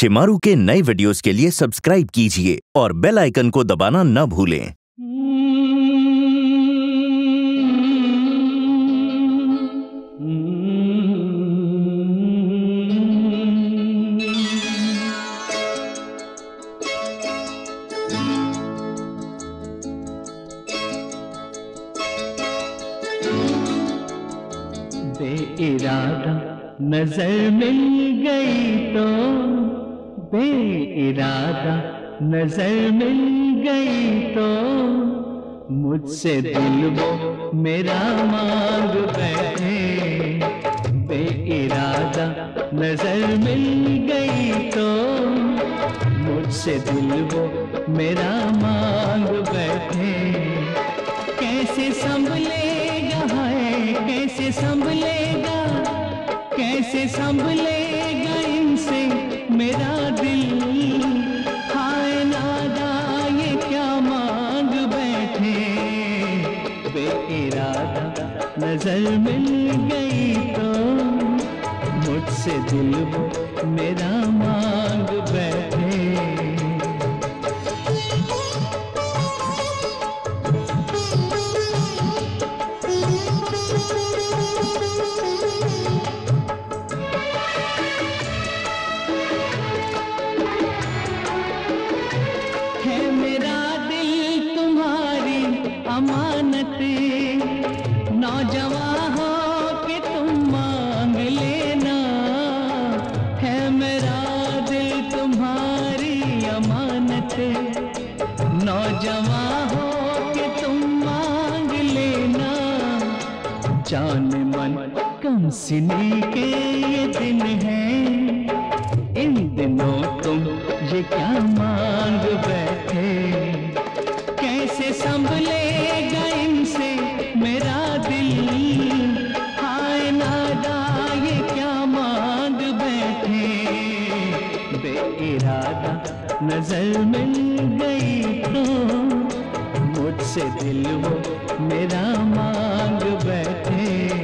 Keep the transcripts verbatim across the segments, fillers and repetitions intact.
शिमारू के नए वीडियोस के लिए सब्सक्राइब कीजिए और बेल आइकन को दबाना न भूलें। बेइरादा नजर मिल गई तो बेइरादा नजर मिल गई तो मुझसे दिल वो मेरा मांग बैठे। बेइरादा नजर मिल गई तो मुझसे दिल वो मेरा मांग बैठे। कैसे संभलेगा है कैसे संभलेगा कैसे संभलेगा इनसे मेरा दिल। हाय नादा ये क्या मांग बैठे। बेइरादा नजर मिल गई तो मुझसे दिल वो मेरा मांग बैठे। अमानत नौजवान हो कि तुम मांग लेना। है मेरा दिल तुम्हारी अमानत नौजवान हो कि तुम मांग लेना। जान मन कम सिनी के ये दिन है इन दिनों तुम ये क्या मांग बैठे। कैसे संभलेगा इनसे मेरा दिल। हाय नादा ये क्या मांग बैठे। बेइरादा नजर मिल गई तो मुझसे दिल वो मेरा मांग बैठे।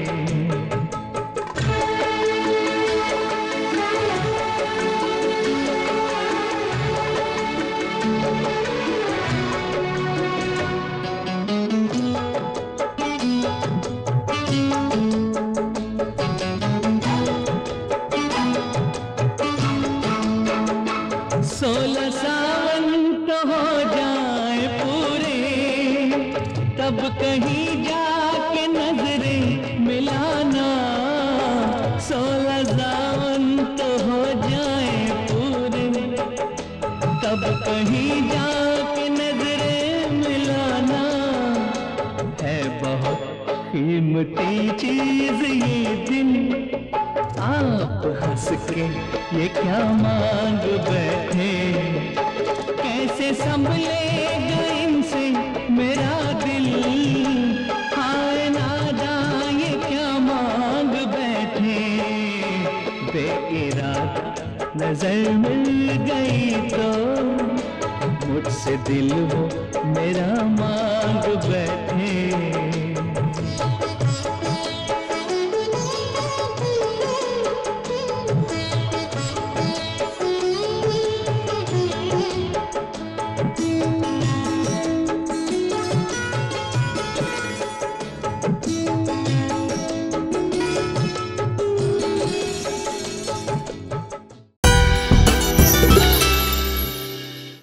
सोलह सावन तो हो जाए पूरे तब कहीं जाके नजरें मिलाना। सोलह सावन तो हो जाए पूरे तब कहीं जाके नजरें मिलाना। है बहुत कीमती चीज ये दिन आप हंस के ये क्या मांग बैठे। कैसे संभलेगा इनसे मेरा दिल। हाय नादा ये क्या मांग बैठे। बेइरादा नजर मिल गई तो मुझसे दिल वो मेरा मांग बैठे।